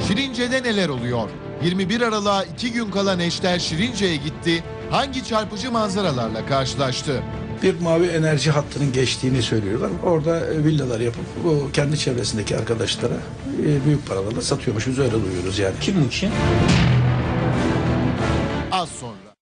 Şirince'de neler oluyor? 21 Aralık'a 2 gün kala Neşter Şirince'ye gitti. Hangi çarpıcı manzaralarla karşılaştı? Bir mavi enerji hattının geçtiğini söylüyorlar. Orada villalar yapıp bu kendi çevresindeki arkadaşlara büyük paralarla satıyormuş. Biz öyle duyuyoruz yani. Kim bu kişi? Az sonra.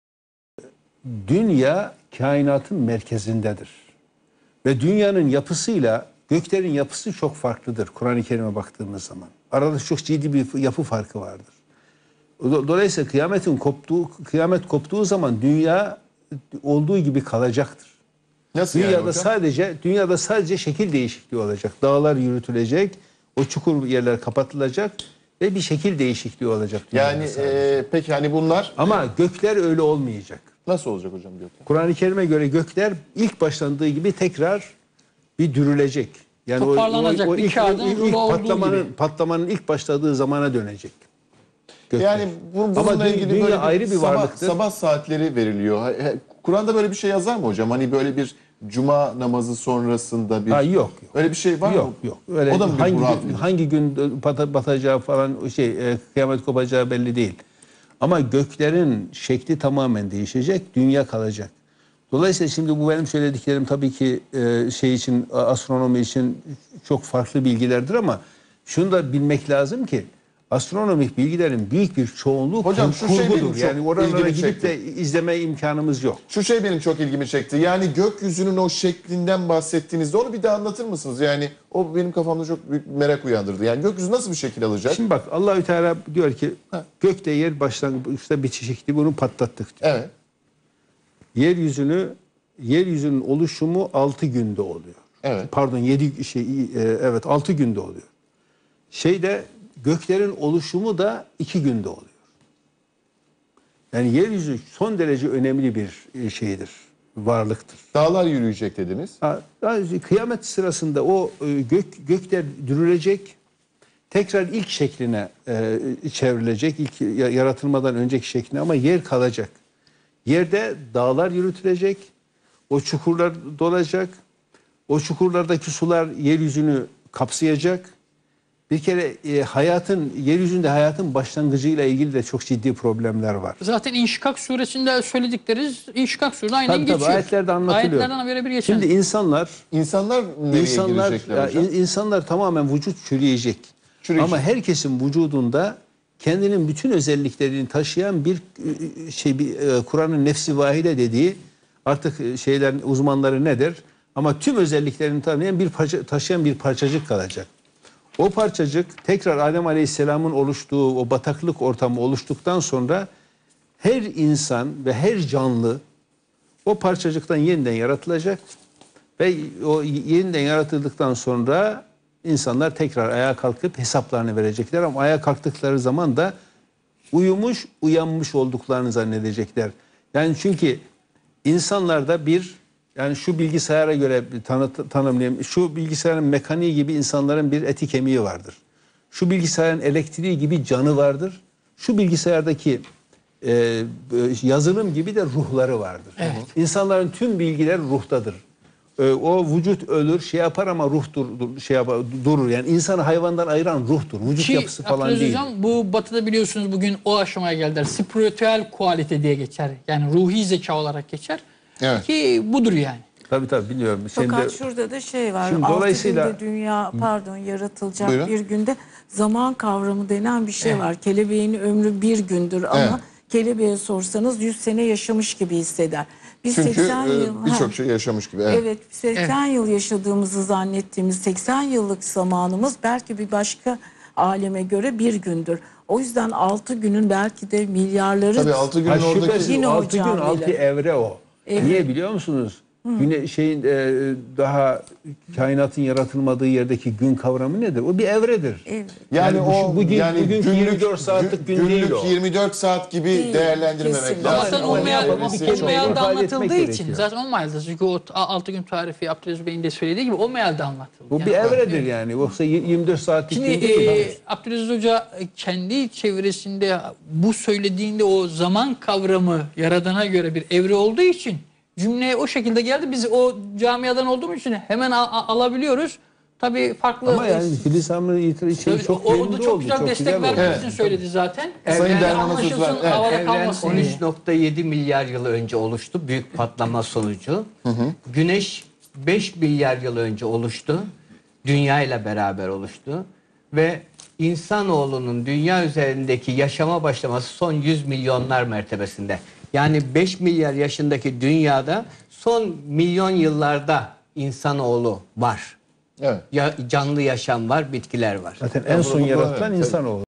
Dünya kainatın merkezindedir. Ve dünyanın yapısıyla göklerin yapısı çok farklıdır Kur'an-ı Kerim'e baktığımız zaman. Arada çok ciddi bir yapı farkı vardır. Dolayısıyla kıyamet koptuğu zaman dünya olduğu gibi kalacaktır. Nasıl yani hocam? Dünyada sadece şekil değişikliği olacak. Dağlar yürütülecek, o çukur yerler kapatılacak ve bir şekil değişikliği olacak. Yani peki hani bunlar ama gökler öyle olmayacak. nasıl olacak hocam gökler? Kur'an-ı Kerim'e göre gökler ilk başlandığı gibi tekrar bir dürülecek. Yani Toparlanacak, bir kağıdın rulo olduğu gibi. patlamanın ilk başladığı zamana dönecek. Gökler. Yani bununla ama ilgili dünya böyle ayrı bir varlıktır. sabah saatleri veriliyor. Kur'an'da böyle bir şey yazar mı hocam? Hani böyle bir cuma namazı sonrasında bir Yok. Öyle bir şey var mı? Yok. Öyle o da mı hangi gün batacağı falan kıyamet kopacağı belli değil. Ama göklerin şekli tamamen değişecek, dünya kalacak. Dolayısıyla şimdi bu benim söylediklerim tabii ki astronomi için çok farklı bilgilerdir ama şunu da bilmek lazım ki astronomik bilgilerin büyük bir çoğunluğu hocam, şu şey benim kurgudur. çok Yani oralara ilgimi gidip çekti. de izleme imkanımız yok. Şu şey benim çok ilgimi çekti. Yani gökyüzünün o şeklinden bahsettiğinizde onu bir daha anlatır mısınız? Yani o benim kafamda çok büyük merak uyandırdı. Yani gökyüzü nasıl bir şekil alacak? Şimdi bak Allahü Teala diyor ki gökte yer başlangıçta bitişikti, bunu patlattık diyor. Evet. Yeryüzünün oluşumu 6 günde oluyor. Evet. Pardon 6 günde oluyor. Göklerin oluşumu da 2 günde oluyor. Yani yeryüzü son derece önemli bir varlıktır. Dağlar yürüyecek dediniz. Kıyamet sırasında o gökler dürülecek, tekrar ilk şekline çevrilecek, ilk yaratılmadan önceki şekline, ama yer kalacak. Yerde dağlar yürütülecek, o çukurlar dolacak, o çukurlardaki sular yeryüzünü kapsayacak. Bir kere yeryüzünde hayatın başlangıcıyla ilgili de çok ciddi problemler var. Zaten İnşikak suresinde söyledikleri İnşikak suresi aynen geçiyor. Tabii ayetlerde anlatılıyor. Ayetlerden birebir geçen. Şimdi insanlar nereye girecekler hocam? İnsanlar tamamen vücut çürüyecek. Ama herkesin vücudunda kendinin bütün özelliklerini taşıyan Kur'an'ın nefsi vahide dediği, artık uzmanları nedir? Ama tüm özelliklerini taşıyan bir parçacık kalacak. O parçacık tekrar Adem Aleyhisselam'ın oluştuğu o bataklık ortamı oluştuktan sonra her insan ve her canlı o parçacıktan yeniden yaratılacak ve o yeniden yaratıldıktan sonra insanlar tekrar ayağa kalkıp hesaplarını verecekler, ama ayağa kalktıkları zaman da uyanmış olduklarını zannedecekler. Yani çünkü insanlarda yani şu bilgisayara göre tanımlayayım. Şu bilgisayarın mekaniği gibi insanların bir eti kemiği vardır. Şu bilgisayarın elektriği gibi canı vardır. Şu bilgisayardaki yazılım gibi de ruhları vardır. Evet. İnsanların tüm bilgiler ruhtadır. O vücut ölür, yapar ama ruh durur. Yani insanı hayvandan ayıran ruhtur. Vücut yapısı falan değil. Hocam, bu Batı'da biliyorsunuz bugün o aşamaya geldiler. Spiritüel kualite diye geçer. Yani ruhi zeka olarak geçer. Evet. Ki budur yani. Tabii biliyorum. Fakat şurada da var. Şimdi 6 dolayısıyla günde dünya yaratılacak. Buyurun. Bir günde zaman kavramı denen bir şey var. Kelebeğin ömrü bir gündür ama kelebeğe sorsanız 100 sene yaşamış gibi hisseder. Biz Çünkü 80 yıl birçok şey yaşamış gibi. Evet, 80 yıl yaşadığımızı zannettiğimiz 80 yıllık zamanımız belki bir başka aleme göre bir gündür. O yüzden 6 günün belki de milyarları... Tabii 6 günün oradaki... Yine 6 gün 6 evre o. Evet. Niye biliyor musunuz? Daha kainatın yaratılmadığı yerdeki gün kavramı nedir? O bir evredir. Evet. Yani bugün 24 saatlik gün değil o. 24 saat gibi değerlendirmemek Kesinlikle. lazım. Zaten Ama o mealde ifade anlatıldığı etmek için. gerekiyor. Zaten o mealde. Çünkü o 6 gün tarifi Abdülaziz Bey'in de söylediği gibi o mealde anlatıldı. Bu bir evredir yani. Yoksa 24 saatlik gün Şimdi değil. Abdülaziz Hoca kendi çevresinde bu söylediğinde o zaman kavramı Yaradan'a göre bir evre olduğu için cümleye o şekilde geldi. Biz o camiadan olduğumuz için hemen alabiliyoruz. tabii farklı... Ama yani Filiz Hamr'ın için çok o da verimli çok oldu. güzel çok destek güzel oldu. vermesini söyledi zaten. Sayın Derman'a söz Anlaşılsın, ver. Evet. havada Evren kalmasın diye. 13.7 milyar yıl önce oluştu. Büyük patlama sonucu. Güneş 5 milyar yıl önce oluştu. Dünya ile beraber oluştu. Ve insanoğlunun dünya üzerindeki yaşama başlaması son 100 milyonlar mertebesinde. Yani 5 milyar yaşındaki dünyada son milyon yıllarda insanoğlu var. Evet. Canlı yaşam var, bitkiler var. Zaten en son Evet. yaratılan insanoğlu.